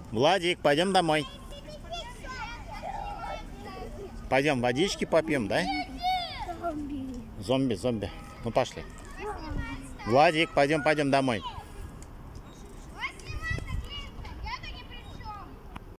Владик, пойдем домой. Пойдем водички попьем, да? Зомби. Ну пошли. Владик, пойдем домой.